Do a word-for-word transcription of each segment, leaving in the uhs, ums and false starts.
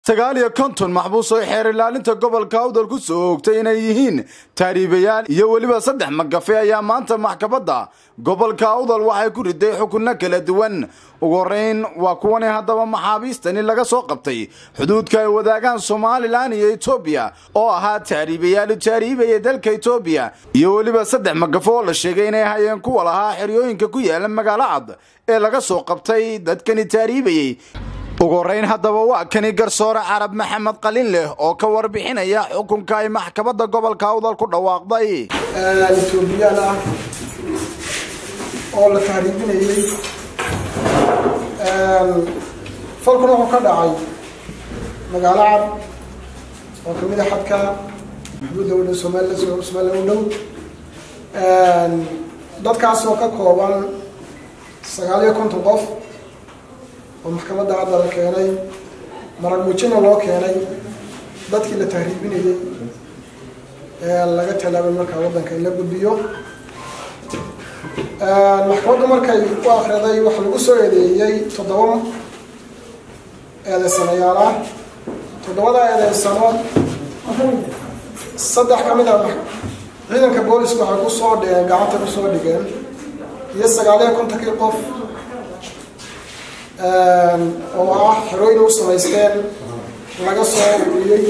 sagaal iyo konton maxbuus oo xeer ilaalinta gobolka Awdal ku soo ogtay inay yihiin taariibayaal iyo waliba saddex magafe ayaa maanta maxkamadda gobolka Awdal waxay ku riday xukunno kala duwan ugu horeyn waa kuwan hadaba maxaabiistani laga soo qabtay xuduudka ay wadaagaan Soomaaliland iyo Itoobiya oo ahaa taariibayaal taariibaya dalka Itoobiya iyo waliba saddex magafe oo la sheegay inay hayeen kuwa lahaa xeriyooyinka ku yaala magaalada ee laga soo qabtay dadkani taariibayay ugu horeyn hadaba waa kani garsoore Carab Maxamed Qalin leh oo ka warbixinaya xukunka ay maxkamadda gobolka Awdal ku dhawaaqday ee Itoobiya oo la taariibinayay ee falkuna wuxuu ka dhacay magaalada oo kamid ah xadka xuduudda Soomaaliland Soomaaliland u dhow ee dadkaas oo ka kooban sagaal iyo konton qof oo maxkamadda hadda la keenay marag muujina loo keenay dadkii la taariibinayay ee laga talaabay marka wadanka in la gudbiyo ee maxkamaddu markay u akhriday waxa lagu soo eedeeyay toddoba eedeysanayaal ah toddobada eedeysano saddex ka mid ah ciidanka booliska waxay ku soo dhigeen gacanta ku soo dhigeen iyo sagaal iyo konton qof oo ah xerooyin u samaysteen laga soo ururiyay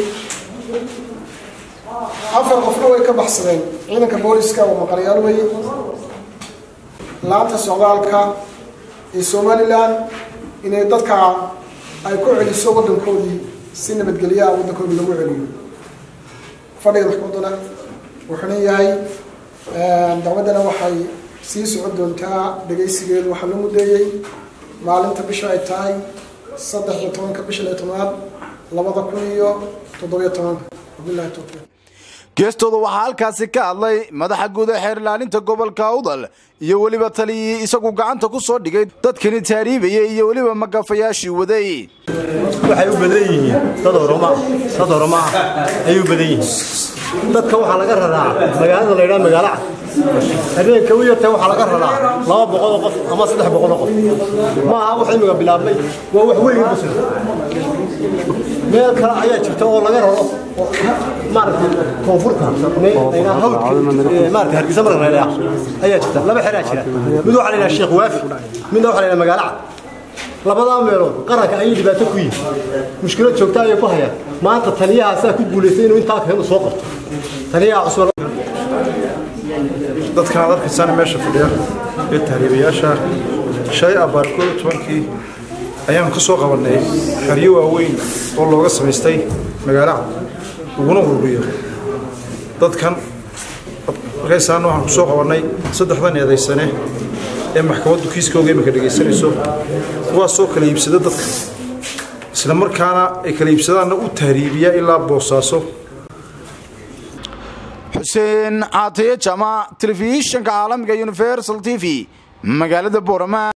afar qofna way ka baxsadeen ciidanka booliska oo maqalyaal way laanta socdaalka ee Soomaaliland inay dadka ay ku celiso wadankoodii si nabadgelyo ah wadankoodii lagu celiyo fadhiga maxkamadda wuxuu yahay dacwadana waxay sii socon doontaa dhageysigeedu waxa lagu mudeeyay maalinta bisha ay tahay saddex iyo tobanka bisha toddobaad labada kun iyo toddoba iyo toban billahi tawfiiq geestooda waxa halkaasi ka hadlay madaxa guud ee xeer ilaalinta gobolka Awdal iyo waliba taliyay isagu gacanta ku soo dhigay dadkani taariibaya iyo waliba magafayaashii waday waxay u badan yihiin dad Oroma dad Oroma ay u badan yihiin dadka waxa laga raraa magaalada la yiraahdo magaalada habeenka uu yartay waxa laga raraa laba boqol qof ama saddex boqol qof ma aha wax imiga bilaabmay waa wax weyn bas meel kale ayaa jirta oo laga raro maartay koonfurka meena hawdka maartay hargeysa mar reeyaa ayaa jirta laba xeraa jira mid waxa la yiraahdaa Sheekh Waafi mid waxa la yiraahdaa magaalada labada meelood qaranka ay dhibaato ku yihiin mushkilad joogta ay ku hayaan maanta taliyaha ku guuleysay inuu inta ka soo qabto taliyaha cusub dadka dadka meesha fadhiya ee taariibayaasha shay abaarkood tobankii ayaan ka soo qabanay xariyo waaweyn oo looga sameystay magaalada uguna ururiyo dadkan reesaan waxaan ku soo qabanay saddexdan eedeysane ee maxkamaddu kiiskooga imika dhageysanayso waa soo kala iibsada dadka isla markaana ay kala iibsadaan u taariibiya ilaa Boosaaso حسين عطية جماعة تلفزيون كعالم كيونيفرسال تي في مقالة بورما.